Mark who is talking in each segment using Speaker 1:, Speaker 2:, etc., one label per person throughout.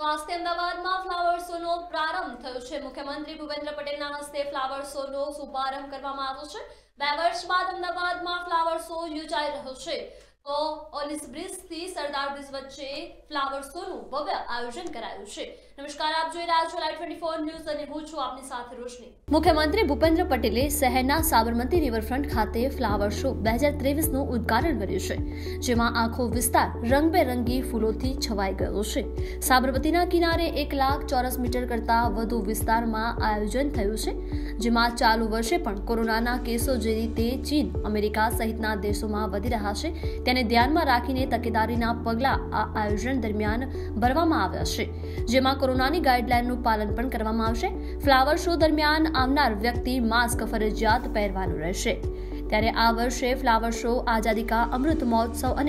Speaker 1: આજથી અમદાવાદમાં ફ્લાવર શોનો પ્રારંભ થયો છે। મુખ્યમંત્રી ભૂપેન્દ્ર પટેલના હસ્તે ફ્લાવર શોનો શુભારંભ કરવામાં આવ્યો છે। 2 વર્ષ બાદ અમદાવાદમાં ફ્લાવર શો યોજાઈ રહ્યો છે। તો ઓલિસ બ્રિજથી સરદાર બ્રિજ વચ્ચે ફ્લાવર શોનું ભવ્ય આયોજન કરાયું છે। નમસ્કાર, આપ જોઈ રહ્યા છો લાઈવ 24 ન્યૂઝ અને હું છું આપની સાથે રોશની। મુખ્યમંત્રી ભૂપેન્દ્ર પટેલે શહેરના સાબરમતી રિવરફ્રન્ટ ખાતે ફ્લાવર શો 2023 નું ઉદ્ઘાટન કર્યું છે, જેમાં આખો વિસ્તાર રંગબેરંગી ફૂલોથી છવાઈ ગયો છે। સાબરમતીના કિનારે 1 લાખ ચોરસ મીટર કરતા વધુ વિસ્તારમાં આયોજન થયું છે, જેમાં ચાલુ વર્ષે પણ કોરોનાના કેસો જે રીતે ચીન, અમેરિકા સહિતના દેશોમાં વધી રહ્યા છે તેને ધ્યાનમાં રાખીને તકેદારીના પગલાં આ આયોજન દરમિયાન ભરવામાં આવ્યા છે, જેમાં કોરોનાની ગાઈડલાઈનનું પાલન પણ કરવામાં આવશે। ફ્લાવર શો દરમિયાન આવનાર વ્યક્તિ માસ્ક ફરજિયાત પહેરવાનું રહેશે। ત્યારે આ વર્ષે ફ્લાવર શો આઝાદી કા અમૃત મહોત્સવ અને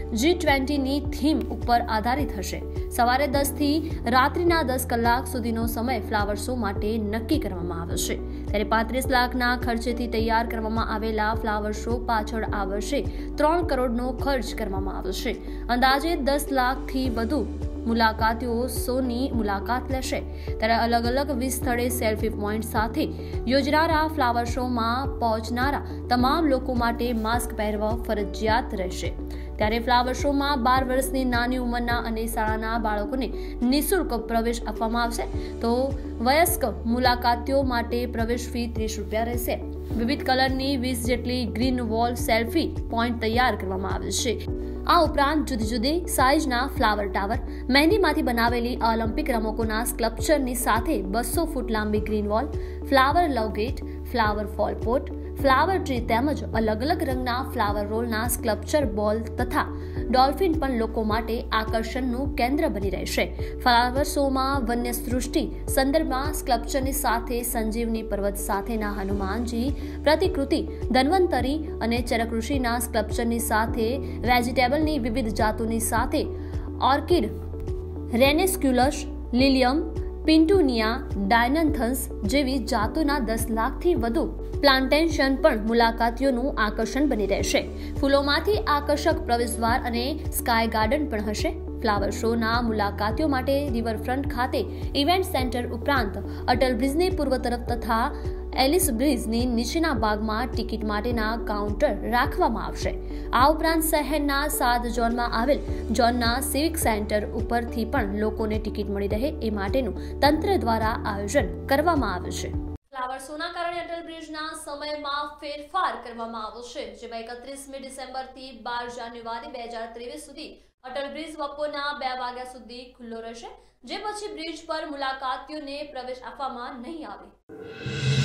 Speaker 1: G20 ની થીમ ઉપર આધારિત હશે। સવારે 10 થી રાત્રિના 10 કલાક સુધીનો સમય ફ્લાવર શો માટે નક્કી કરવામાં આવ્યો છે। ત્યારે 35 લાખના ખર્ચેથી તૈયાર કરવામાં આવેલા ફ્લાવર શો પાછળ આ વર્ષે 3 કરોડનો ખર્ચ કરવામાં આવ્યો છે। અંદાજે 10 લાખથી વધુ મુલાકાતીઓ શોની મુલાકાત લેશે। ત્યારે અલગ અલગ 20 સ્થળે સેલ્ફી પોઈન્ટ સાથે યોજનારા ફ્લાવર શોમાં પહોંચનારા તમામ લોકો માટે માસ્ક પહેરવા ફરજિયાત રહેશે। ત્યારે ફ્લાવર શોમાં 12 વર્ષની નાની ઉંમરના અને શાળાના બાળકોને નિઃશુલ્ક પ્રવેશ આપવામાં આવશે, તો વયસ્ક મુલાકાતીઓ માટે પ્રવેશ ફી 30 રૂપિયા રહેશે। વિવિધ કલરની 20 જેટલી ગ્રીન વોલ સેલ્ફી પોઈન્ટ તૈયાર કરવામાં આવે છે। આ ઉપરાંત જુદી જુદી સાઇઝના ફ્લાવર ટાવર, મહેંદીમાંથી બનાવેલી ઓલિમ્પિક રમકોના સ્કલ્પચરની સાથે 200 ફૂટ લાંબી green wall, flower love gate, flower fall pot, flower tree તેમજ અલગ અલગ રંગના ફ્લાવર રોલના સ્કલ્પચર બોલ તથા ડોલ્ફિન પણ લોકો માટે આકર્ષણનું કેન્દ્ર બની રહેશે। ફ્લાવર શોમાં વન્ય સૃષ્ટિ સંદર્ભમાં સ્કલ્પચરની સાથે સંજીવની પર્વત સાથેના હનુમાનજી પ્રતિકૃતિ, ધન્વંતરી અને ચરકઋષિના સ્કલ્પચરની સાથે વેજીટેબલની વિવિધ જાતોની સાથે ઓર્કિડ, રેનેસ્ક્યુલસ, લિલિયમ, પિન્ટુનિયા, ડાયનન્થસ જેવી જાતોના 10 લાખથી વધુ પ્લાન્ટેશન પણ મુલાકાતીઓનું આકર્ષણ બની રહેશે। ફૂલોમાંથી આકર્ષક પ્રવેશદ્વાર અને સ્કાય ગાર્ડન પણ હશે। ફ્લાવર શોના મુલાકાતીઓ માટે રિવરફ્રન્ટ ખાતે ઇવેન્ટ સેન્ટર ઉપરાંત અટલ બ્રિજની પૂર્વ તરફ તથા એલિસ બ્રિજની નીચેના ભાગમાં ટિકિટ માટેના કાઉન્ટર રાખવામાં આવશે। આ ઉપરાંત શહેરના 7 ઝોનમાં આવેલ ઝોનના સિવિક સેન્ટર ઉપરથી પણ લોકોને ટિકિટ મળી રહે એ માટેનું તંત્ર દ્વારા આયોજન કરવામાં આવ્યું છે। ફ્લાવર શોના કારણે અટલ બ્રિજના સમયમાં ફેરફાર કરવામાં આવ્યો છે, જેમાં 31મી ડિસેમ્બરથી 12 જાન્યુઆરી 2023 સુધી અટલ બ્રિજ બપોરના 2 વાગ્યા સુધી ખુલ્લો રહેશે, જે પછી બ્રિજ પર મુલાકાતીઓને પ્રવેશ આપવામાં નહીં આવે।